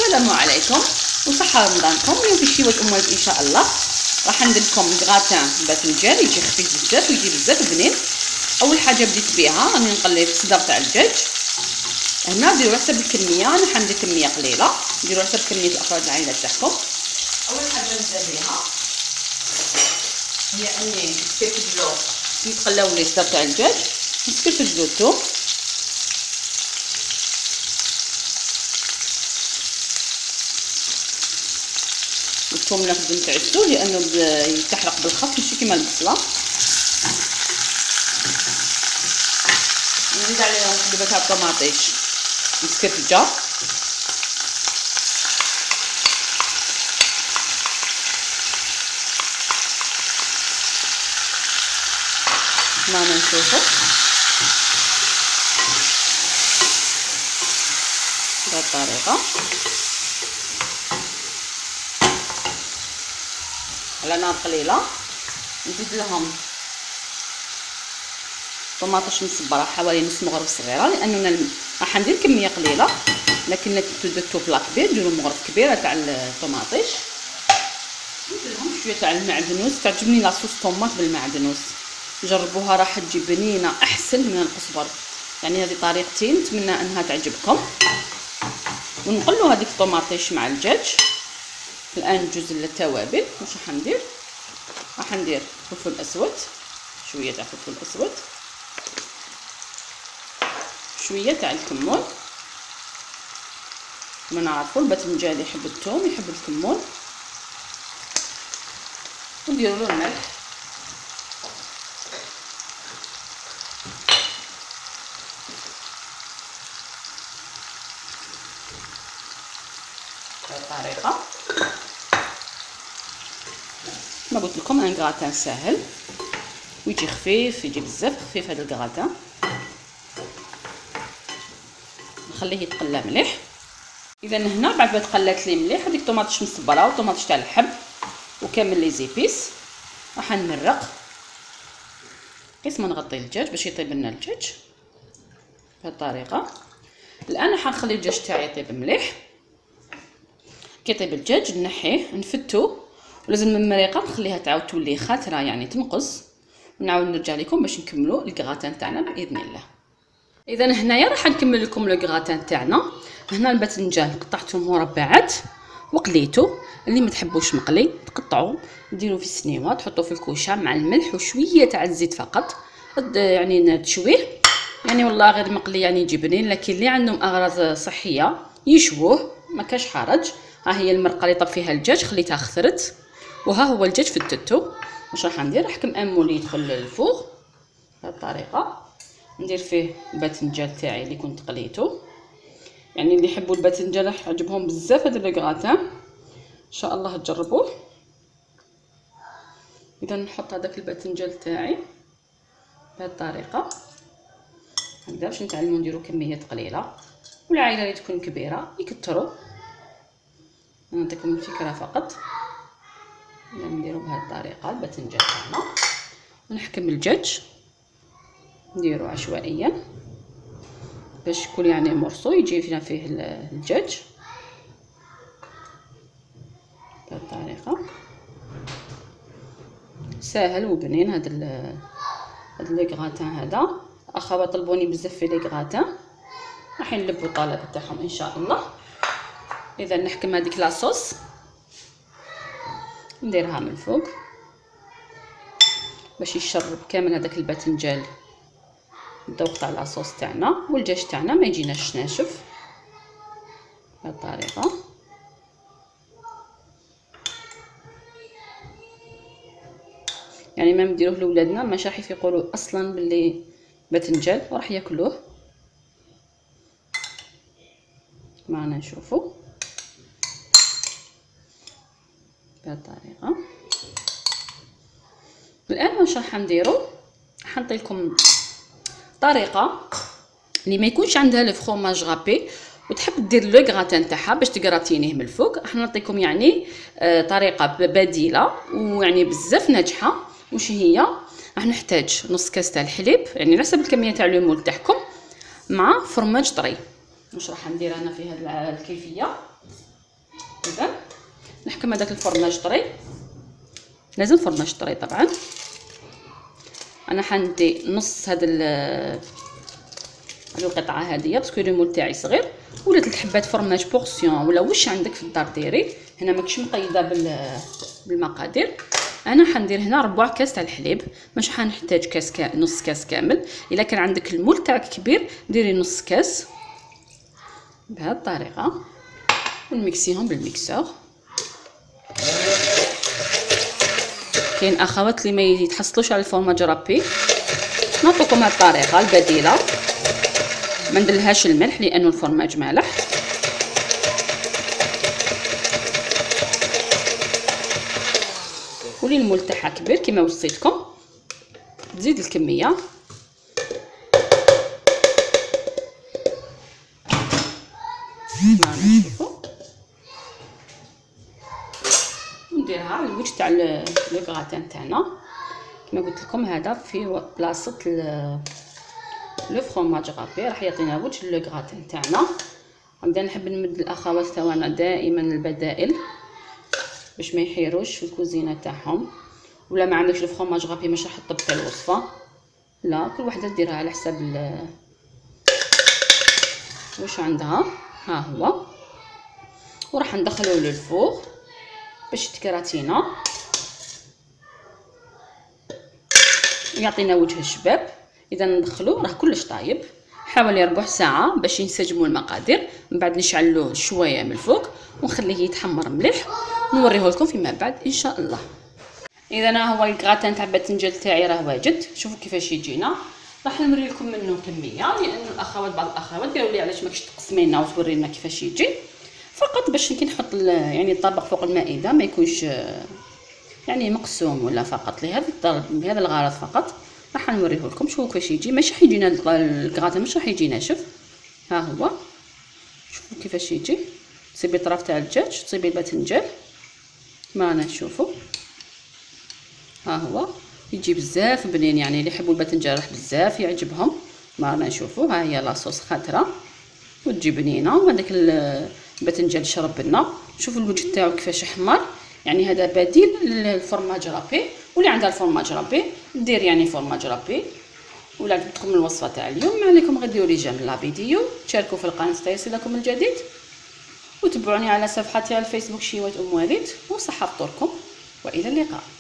السلام عليكم وصحة رمضانكم. اليوم في شيوة ولد ان شاء الله راح ندير لكم غراتان باذنجان يجي خفيف بزاف ويجي بزاف بنين. اول حاجه بديت بها راني نقلي الصدر تاع الدجاج. هنا ديروا حسب الكميه، انا حندير كميه قليله، ديروا حسب كميه الافراد العائله تاعكم. اول حاجه نبدا بها هي اني نسكرفدلو يتقلاو لي الصدر تاع الدجاج، نسكرفدلو الثوم الثوم لازم تعسوه لانه يتحرق بالخف ماشي كيما البصله. نزيد عليهم قدبه تاع الطماطيش مسكرفجه، ما نشوفه بهذه الطريقه على نار قليله. نزيد لهم طماطيش مصبره حوالي نص مغرف صغيره، لاننا راح ندير كميه قليله، لكن لا تدتو بلا كبير ديروا مغرف كبيره تاع الطماطيش. نزيد لهم شويه تاع المعدنوس، تعجبني لاصوص طوماط بالمعدنوس، جربوها راح تجي بنينه احسن من القزبر. يعني هذه طريقتي نتمنى انها تعجبكم. ونقلوا هذيك الطماطيش مع الدجاج. الان ندوز للتوابل. واش راح ندير؟ راح ندير فلفل اسود، شويه تاع فلفل اسود، شويه تاع الكمون، ما نعرفوا الباذنجان يحب الثوم يحب الكمون، ونديروا له الملح، بهذه الطريقه. ما قلت لكم ان غراتان ساهل ويجي خفيف، يجي بزاف خفيف هذا الغراتان. نخليه يتقلى مليح. اذا هنا بعد ما تقلات لي مليح هذيك طوماطيش مصبره وطوماطيش تاع الحب وكامل لي زيبيس، راح نمرق قسما نغطي الدجاج باش يطيب لنا الدجاج بهذه الطريقه. الان راح نخلي الدجاج تاعي يطيب مليح. كي يطيب الدجاج نحيه نفتو، ولازم المريقه نخليها تعاود تولي خاتره يعني تنقص، ونعاود نرجع لكم باش نكملوا الكغاتان تاعنا باذن الله. اذا هنايا راح نكمل لكم الكغاتان تاعنا. هنا الباذنجان قطعته مربعات وقليته، اللي ما تحبوش مقلي تقطعوا ديروا في السنيوه، تحطوا في الكوشه مع الملح وشويه تاع الزيت فقط، يعني تشويه. يعني والله غير مقلي يعني يجي بنين، لكن اللي عندهم اغراض صحيه يشووه ما كاش حرج. ها هي المرقه اللي طب فيها الدجاج خليتها خثرت، وها هو الدجاج فتتو. واش راح ندير؟ راح كنأمل يدخل للفوغ بهذه الطريقه. ندير فيه الباذنجان تاعي اللي كنت قليته. يعني اللي يحبوا الباذنجان راح يعجبهم بزاف هذا الكغاتان، ان شاء الله تجربوه. اذا نحط هذاك الباذنجان تاعي بهذه الطريقه هكذا باش نتعلموا نديروا كميات قليله، والعائله اللي تكون كبيره يكثروا. نعطيكم الفكره فقط. نديروا بهذه الطريقه الباذنجان تاعنا، ونحكم الدجاج نديرو عشوائيا باش كل يعني مرصو يجي فينا فيه الدجاج بهذه الطريقه. ساهل وبنين هذا الكغاتان. هذا اخوات طلبوني بزاف في الكغاتان، راح نلبوا الطلب تاعهم ان شاء الله. اذا نحكم هذيك لاصوص نديرها من الفوق باش يشرب كامل هذاك الباذنجان الذوق تاع لاصوص تاعنا، والدجاج تاعنا ما يجيناش ناشف بهذه الطريقه. يعني ما نديروه لولادنا مش راح يقولوا اصلا باللي باذنجان وراح ياكلوه. معنا نشوفوا بهذه الطريقه. الان واش راح نديرو؟ راح نعطي لكم طريقه اللي ما يكونش عندها الفرomاج غابي وتحب دير لو غراتان تاعها باش تغراتينيه من الفوق. راح نعطيكم يعني طريقه بديله ويعني بزاف ناجحه. واش هي؟ راح نحتاج نص كاس تاع الحليب، يعني على حسب الكميه تاع المول تاعكم، مع فرماج طري. واش راح ندير انا في هذه الكيفيه؟ اذا نحكم هذاك الفرماج طري، لازم فرماج طري طبعا. انا حندي نص هاد القطعه هذه باسكو المول تاعي صغير، ولا 3 حبات فرماج بورسيون ولا واش عندك في الدار ديري. هنا ماكش مقيده بالمقادير. انا حندير هنا 4 كاس تاع الحليب، مش حنحتاج كاس نص كاس كامل. الا كان عندك المول تاعك كبير ديري نص كاس بهذه الطريقه، ونميكسيهم بالميكسور. كاين اخوات اللي ما يتحصلوش على الفرماج رابي، نعطيكم هذه الطريقه البديله. ما نديرلهاش الملح لانه الفرماج مالح. ولي المول تاعها كبير كما وصيتكم تزيد الكميه. نشوفوا ونديرها على الوجه تاع لو غراتان تاعنا. كما قلت لكم هذا في بلاصه لو فرماج رابي راح يعطينا وجه لو غراتان تاعنا. غادي نحب نمد الاخوات تاعنا دائما البدائل باش ما يحيروش في الكوزينه تاعهم. ولا ما عندكش الفرماج رابي مش راح تطبقي الوصفه، لا كل وحده ديرها على حساب واش عندها. ها هو، وراح ندخلوه للفوغ باش تكراتينا ويعطينا وجه الشباب. اذا ندخلوه راه كلش طايب، حوالي ربع ساعه باش ينسجموا المقادير. من بعد نشعلوه شويه من الفوق ونخليه يتحمر مليح، نوريه لكم فيما بعد ان شاء الله. اذا ها هو الكراتان تاع الباذنجان تاعي راه واجد. شوفوا كيفاش يجينا. راح نوري لكم منه كميه، لان الاخوات بعض الاخوات قالوا لي علاش ماكش تقسمي لنا وتوري لنا كيفاش يجي، فقط باش كي نحط يعني الطبق فوق المائده ما يكونش يعني مقسوم، ولا فقط لهذا الغرض فقط. راح نوريه لكم. شوفوا كيفاش يجي. ماشي راح يجينا الكراتان مش راح يجي ناشف. ها هو شوفوا كيفاش يجي. تصيبي طراف تاع الدجاج، تصيبي الباذنجان، ما نشوفوا. ها هو يجي بزاف بنين، يعني اللي يحبوا الباذنجان راح بزاف يعجبهم. ما نشوفوا. ها هي لاصوص خضراء وتجي بنينه، وهذاك الباذنجان شرب لنا. شوفوا الوجه تاعو كيفاش احمر. يعني هذا بديل للفرماج رابي، واللي عندها الفرماج رابي دير يعني فرماج رابي. ولا عجبتكم الوصفه تاع اليوم ما عليكم غير ديروا لي جيم لا فيديو، تشاركوا في القناه ليصلكم الجديد، وتابعوني على صفحتي على الفيسبوك شيوات ام وليد. وصحه فطوركم والى اللقاء.